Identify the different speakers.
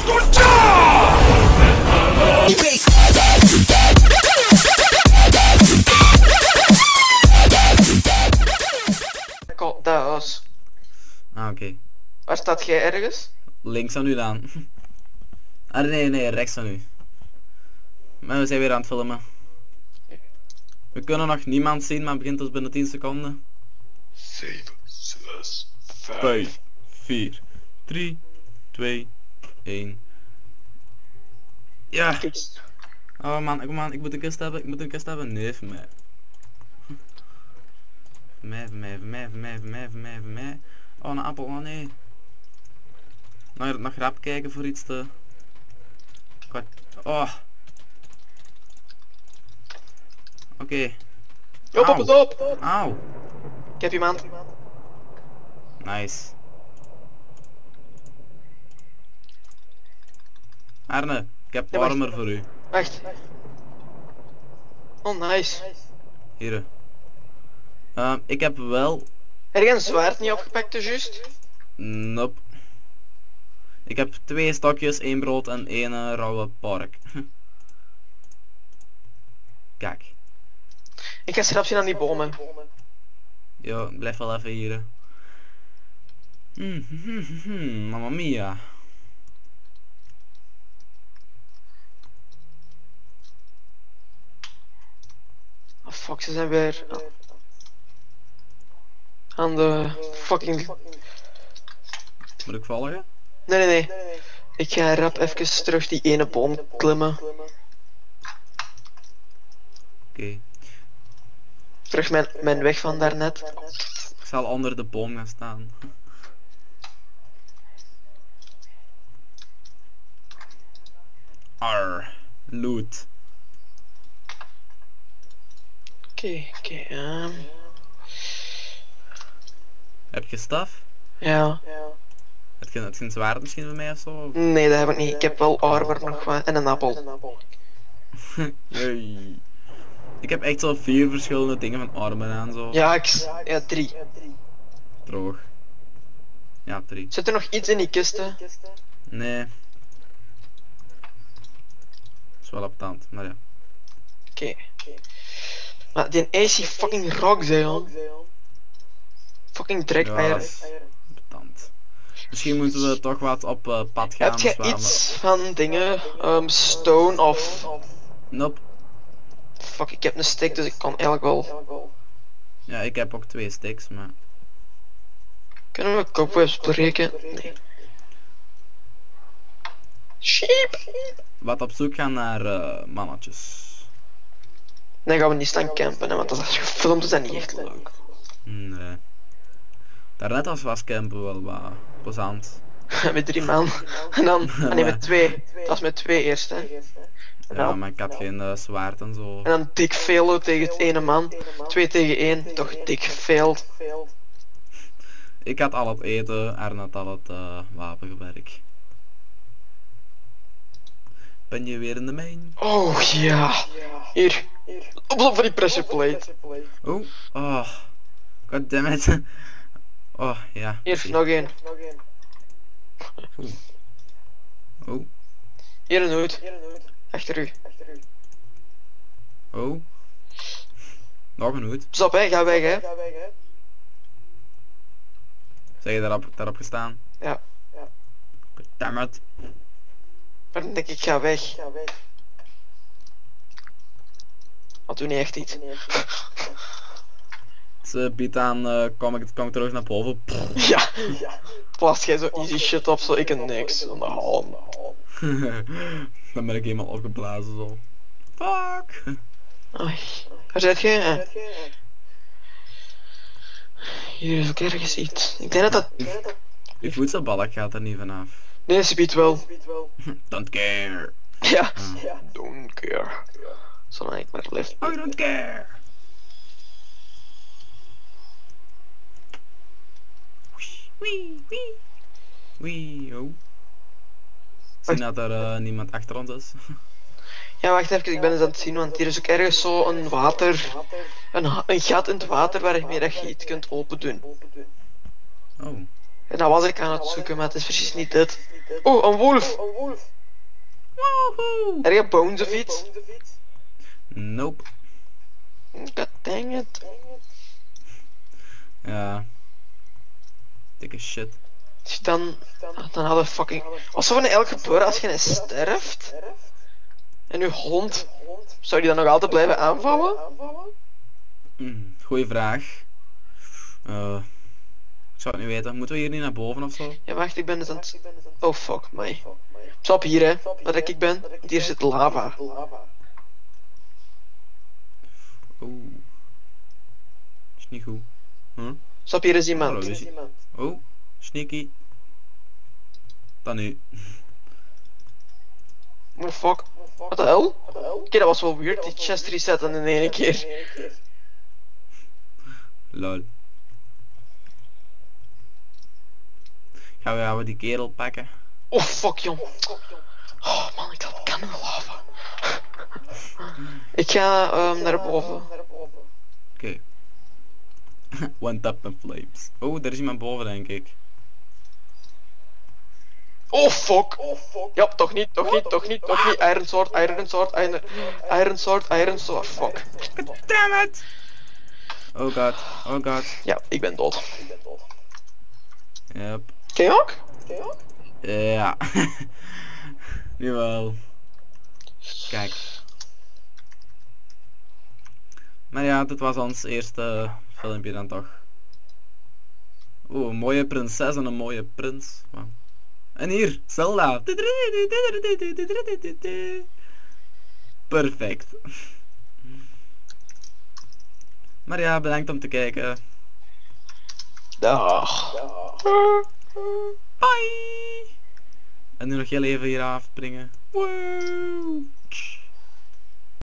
Speaker 1: Dat huis.
Speaker 2: Ah, oké.
Speaker 1: Waar staat jij ergens?
Speaker 2: Links aan u dan. Ah, nee, rechts aan u. Maar we zijn weer aan het filmen. We kunnen nog niemand zien, maar het begint dus binnen 10 seconden.
Speaker 1: 7, 6,
Speaker 2: 5, 4, 3, 2, 1. Ja. Oh man, kom aan, ik moet een kist hebben, Nee, voor mij. Voor mij. Oh, een appel, oh nee. Nog rap kijken voor iets te... Oh. Oké.
Speaker 1: Jo, pas op!
Speaker 2: Auw.
Speaker 1: Ik heb iemand.
Speaker 2: Nice. Arne, ik heb
Speaker 1: wacht.
Speaker 2: armor voor u.
Speaker 1: Wacht. Oh, nice.
Speaker 2: Hier. Ik heb wel...
Speaker 1: Heb je een zwaard niet opgepakt, dus juist?
Speaker 2: Nope. Ik heb 2 stokjes, 1 brood en 1 rauwe pork. Kijk.
Speaker 1: Ik ga schrap zien aan die bomen.
Speaker 2: Yo, ik blijf wel even hier. Mamma mia.
Speaker 1: Oh fuck, ze zijn weer aan de fucking...
Speaker 2: Moet ik volgen?
Speaker 1: Nee. Ik ga rap even terug die ene boom klimmen.
Speaker 2: Oké.
Speaker 1: Terug mijn weg van daarnet.
Speaker 2: Ik zal onder de boom gaan staan. Arr. Loot.
Speaker 1: Oké.
Speaker 2: Heb je staf?
Speaker 1: Ja.
Speaker 2: Heb je een zwaard misschien bij mij of zo?
Speaker 1: Nee, dat heb ik niet. Ik heb wel armor nog wat en een appel.
Speaker 2: Yay. Ik heb echt zo 4 verschillende dingen van armen aan zo.
Speaker 1: Ja, ja, 3.
Speaker 2: Droog. Ja, 3.
Speaker 1: Zit er nog iets in die kisten?
Speaker 2: Nee. Is wel op tand, maar ja.
Speaker 1: Oké. Maar die AC fucking rocks, hè, joh. Fucking drek
Speaker 2: Ja,
Speaker 1: eieren.
Speaker 2: dat is betant. Misschien moeten we toch wat op pad gaan.
Speaker 1: Heb je
Speaker 2: dus we
Speaker 1: iets van dingen? Stone of...
Speaker 2: Nope.
Speaker 1: Fuck, ik heb een stick, dus ik kan eigenlijk wel...
Speaker 2: Ja, ik heb ook 2 sticks, maar...
Speaker 1: Kunnen we cobwebs breken? Nee. Sheep!
Speaker 2: Wat op zoek gaan naar mannetjes.
Speaker 1: Nee, gaan we niet staan campen, hè, want dat is gefilmd, is dat niet echt leuk.
Speaker 2: Nee. Daarnet was campen wel wat plezant.
Speaker 1: Met 3 man. En dan... nee, met 2. Dat was met 2 eerst, hè. En
Speaker 2: Ja,
Speaker 1: dan,
Speaker 2: maar ik had geen zwaard en zo.
Speaker 1: en dan dik veel tegen het ene man. 2 tegen 1, toch dik veel.
Speaker 2: Ik had al het eten, Arne had al het wapengewerk. Ben je weer in de main?
Speaker 1: Oh ja. Hier. Op voor die pressure plate.
Speaker 2: Oh. Goddammit. Oh, ja.
Speaker 1: Hier, nog 1.
Speaker 2: Oh.
Speaker 1: Hier een hoed. Achter u.
Speaker 2: Oh. Nog een hoed.
Speaker 1: Stop, hè. Ga weg, hè.
Speaker 2: Zeg je daarop gestaan?
Speaker 1: Ja.
Speaker 2: Goddammit.
Speaker 1: Maar dan denk ik, ga weg. Wat doe niet echt iets.
Speaker 2: Ze biedt aan, kom ik terug naar boven.
Speaker 1: Ja. Plas jij zo easy shit op, zo ik en niks. Aan de hand.
Speaker 2: Dan ben ik helemaal opgeblazen zo. Fuck.
Speaker 1: Ai. Waar zit jij? Hier is ook ergens iets. Ik denk dat...
Speaker 2: Je voedselbalk gaat er niet vanaf.
Speaker 1: Nee, ze biedt wel.
Speaker 2: Don't care.
Speaker 1: Ja. Don't care. Zolang ik maar leef.
Speaker 2: I don't care. Wee, oh. Zie dat er niemand achter ons is.
Speaker 1: Ja, wacht even, ik ben eens aan het zien, want hier is ook ergens zo een water... Een gat in het water waarmee dat je iets kunt open doen.
Speaker 2: Oh.
Speaker 1: En dat was ik aan het zoeken, maar het is precies niet dit. Oh, een wolf!
Speaker 2: Woehoe!
Speaker 1: Heb je bones of iets?
Speaker 2: Nope.
Speaker 1: God dang it.
Speaker 2: Ja. Dikke shit.
Speaker 1: Dus dan hadden we fucking... Wat zou er nou eigenlijk gebeuren als je sterft? En uw hond, zou die dan nog altijd blijven aanvallen?
Speaker 2: Goeie vraag. Ik zou het niet weten. Moeten we hier niet naar boven of zo?
Speaker 1: Ja, wacht, ik ben het aan het... Oh fuck, mij. Stop hier, hè, waar ik ben. Want hier zit lava.
Speaker 2: Oeh. Is niet goed. Huh?
Speaker 1: Stop, hier is
Speaker 2: Hallo,
Speaker 1: iemand.
Speaker 2: is hij? Oh, sneaky. Dan nu.
Speaker 1: What the fuck? Wat de hel? Oké, dat was wel weird, die chest resetten in één keer.
Speaker 2: Lol. Gaan we die kerel pakken?
Speaker 1: Oh fuck, jong. Oh man, ik had kan in de lava. Ik ga naar boven.
Speaker 2: Oké. Went up in flames. Oh, daar is iemand boven, denk ik.
Speaker 1: Oh fuck. Ja, toch niet. Iron sword, iron sword, fuck.
Speaker 2: Damn it! Oh god.
Speaker 1: Ja, ik ben dood.
Speaker 2: Yep.
Speaker 1: Ken je ook?
Speaker 2: Ja. Nu wel. Kijk. Maar ja, dit was ons eerste filmpje dan toch. Oeh, een mooie prinses en een mooie prins. Wow. En hier, Zelda. Perfect. Maar ja, bedankt om te kijken.
Speaker 1: Dag.
Speaker 2: Bye! En nu nog heel even hier afspringen. Wow!